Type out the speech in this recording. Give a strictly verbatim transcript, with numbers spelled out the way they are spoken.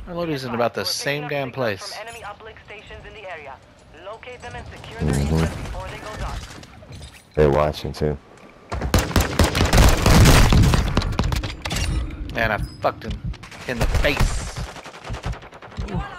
Our loading's in about the same damn place. From enemy uplink stations in the area. Locate them and secure their inputs before they go dark. They're watching too. Man, I fucked him in the face. You